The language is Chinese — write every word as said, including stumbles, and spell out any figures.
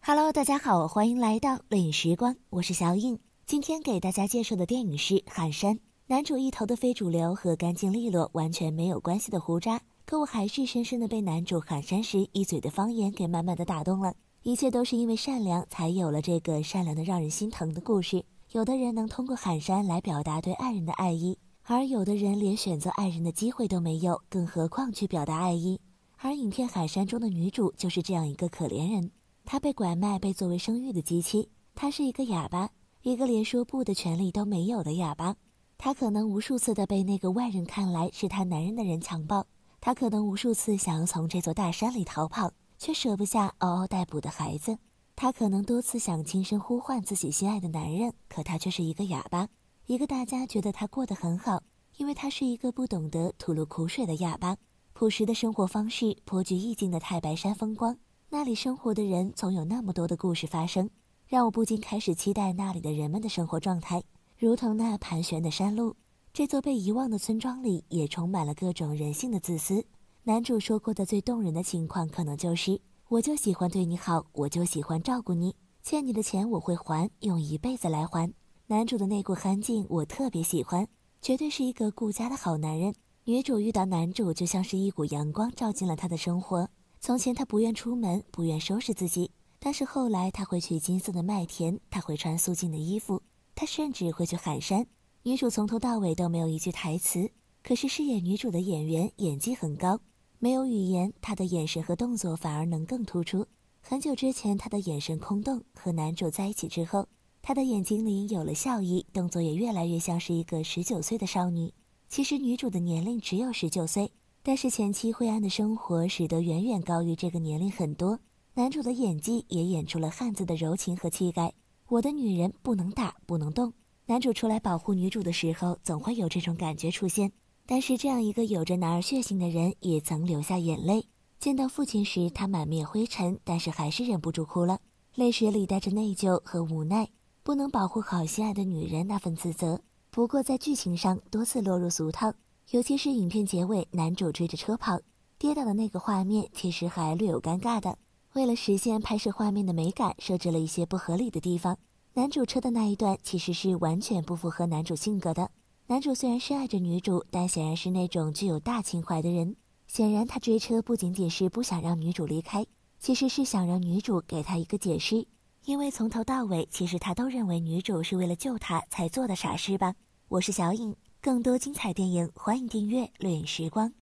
Hello， 大家好，欢迎来到乐影时光，我是小影。今天给大家介绍的电影是《寒山》。男主一头的非主流和干净利落完全没有关系的胡渣，可我还是深深的被男主寒山时一嘴的方言给满满的打动了。一切都是因为善良，才有了这个善良的让人心疼的故事。有的人能通过寒山来表达对爱人的爱意，而有的人连选择爱人的机会都没有，更何况去表达爱意。而影片《寒山》中的女主就是这样一个可怜人。她被拐卖，被作为生育的机器。她是一个哑巴，一个连说不的权利都没有的哑巴。她可能无数次的被那个外人看来是她男人的人强暴，她可能无数次想要从这座大山里逃跑，却舍不下嗷嗷待哺的孩子。她可能多次想轻声呼唤自己心爱的男人，可她却是一个哑巴，一个大家觉得她过得很好，因为她是一个不懂得吐露苦水的哑巴。朴实的生活方式，颇具意境的太白山风光，那里生活的人总有那么多的故事发生，让我不禁开始期待那里的人们的生活状态，如同那盘旋的山路。这座被遗忘的村庄里也充满了各种人性的自私。男主说过的最动人的情况可能就是我就喜欢对你好，我就喜欢照顾你，欠你的钱我会还，用一辈子来还。男主的那股憨劲我特别喜欢，绝对是一个顾家的好男人。女主遇到男主就像是一股阳光照进了她的生活。从前她不愿出门，不愿收拾自己，但是后来她会去金色的麦田，她会穿素净的衣服，她甚至会去寒山。女主从头到尾都没有一句台词，可是饰演女主的演员演技很高，没有语言，她的眼神和动作反而能更突出。很久之前她的眼神空洞，和男主在一起之后，她的眼睛里有了笑意，动作也越来越像是一个十九岁的少女。其实女主的年龄只有十九岁，但是前期灰暗的生活使得远远高于这个年龄很多。男主的演技也演出了汉子的柔情和气概。我的女人不能打，不能动。男主出来保护女主的时候，总会有这种感觉出现。但是这样一个有着男儿血性的人，也曾流下眼泪。见到父亲时，他满面灰尘，但是还是忍不住哭了，泪水里带着内疚和无奈，不能保护好心爱的女人那份自责。不过在剧情上多次落入俗套，尤其是影片结尾男主追着车跑跌倒的那个画面，其实还略有尴尬的。为了实现拍摄画面的美感，设置了一些不合理的地方。男主车的那一段其实是完全不符合男主性格的。男主虽然深爱着女主，但显然是那种具有大情怀的人。显然他追车不仅仅是不想让女主离开，其实是想让女主给他一个解释。因为从头到尾，其实他都认为女主是为了救他才做的傻事吧。我是小影，更多精彩电影欢迎订阅乐影时光。